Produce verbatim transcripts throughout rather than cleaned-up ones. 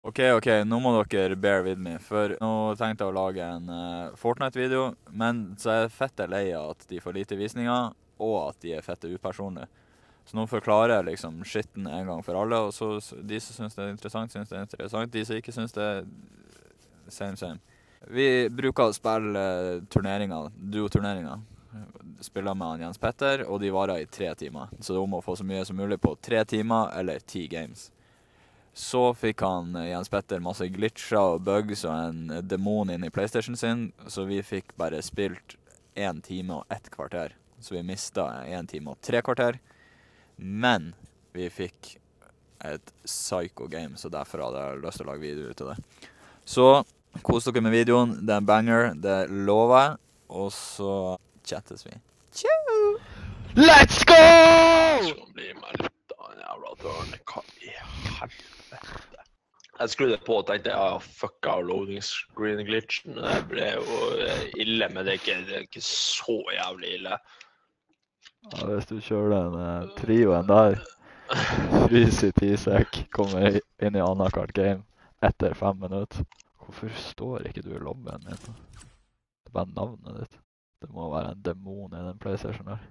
Ok, ok, nå må dere bear with me, for nå tenkte jeg å lage en uh, Fortnite-video, men så er jeg fette lei av at de får lite visninger, og at de er fette upersonlige. Så nå forklarer jeg liksom skitten en gang for alle, og så de som synes det er interessant, synes det er interessant, de som ikke synes det er same, same. Vi bruker å spille turneringer, duo-turneringer. Spiller med han Jens Petter, og de varer i tre timer. Så det er om å få så mye som mulig på tre timer eller ti games. Så fikk han Jens Petter masse glitcher og bugs og en demon inn i PlayStation sin, så vi fikk bare spilt en time og ett kvarter. Så vi mistet en time og tre kvarter. Men vi fikk et psycho game, så derfor hadde jeg lyst til å lage video ut av det. Så kos dere med videoen, det er en banger, det lover jeg, og så chattes vi. Tjau! Let's go! Så blir meg litt av en jævla dørne, hva i helvete. Jeg skrudde på og tenkte, ja, fuck av loading screen glitchen. Det ble jo ille, men det er ikke, det er ikke så jævlig ille. Ja, hvis du kjører den uh, trioen der, frys i ti-sek, kommer inn i annethvert game etter fem minutter. Hvorfor står ikke du i lobbyen min? Det er bare navnet ditt. Det må være en demon i den PlayStation der.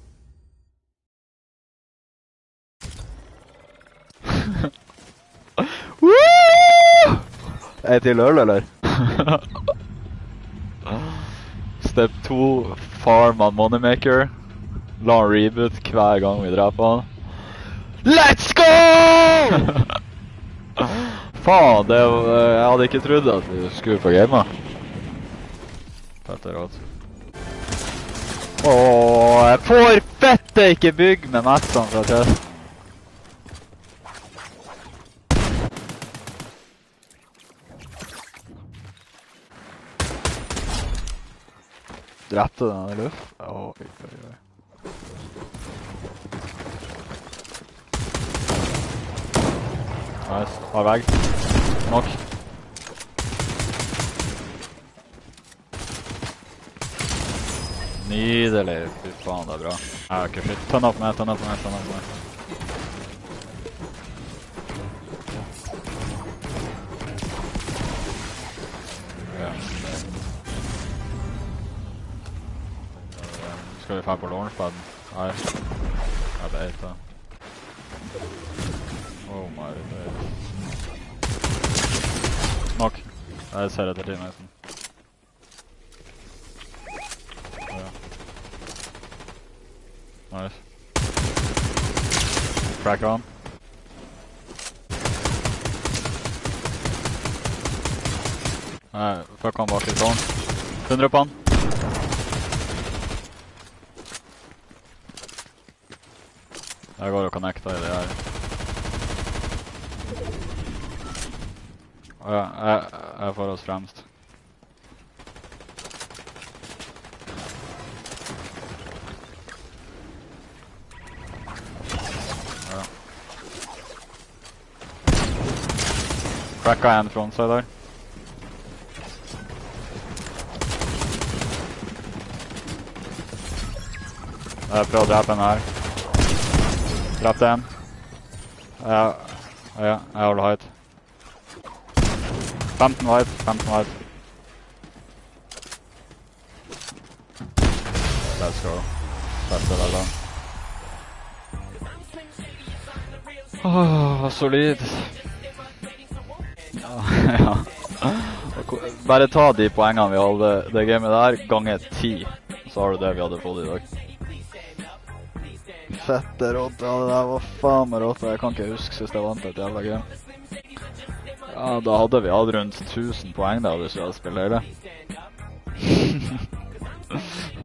Woo! Er jeg til øl, eller? Step to, farm on moneymaker. La han reboot hver gang vi dreper han. Let's go! Faen, det, jeg hadde ikke trodd at vi skulle få gamet. Fette råd. Åh, jeg får fette ikke bygg med messene fra chest. Drepte den i luft? Oi, oi, oi. Nice, har vegg. Nok. Nydelig, fy faen, det er bra. Jeg har ikke shit. Tønn opp med, tønn opp med, tønn opp med. Skal vi få på launchpaden? Nei. Jeg vet det. Oh my god. Nok. Jeg ser etter tid nesten. Ja. Nice. Crack on. Nei, fuck han bak i tårn. Hundre på han. Jeg går og connecter i det her. Ja, jeg, jeg får oss fremst. Ja. Cracka en frontside der. Jeg prøver å drepe en her. Drepte en. Ja, ja, jeg holder height. femten white, femten white. Let's go. Beste vel da. Åh, solid. Ja, ja. Bare ta de poengene vi hadde det gamet der, ganger ti. Så har du det vi hadde fått i dag. Fette rått, ja, det der var faen med rått. Jeg kan ikke huske sist jeg vant et jævla game. Ja, da hadde vi hatt rundt tusen poeng da hvis vi hadde spilt hele.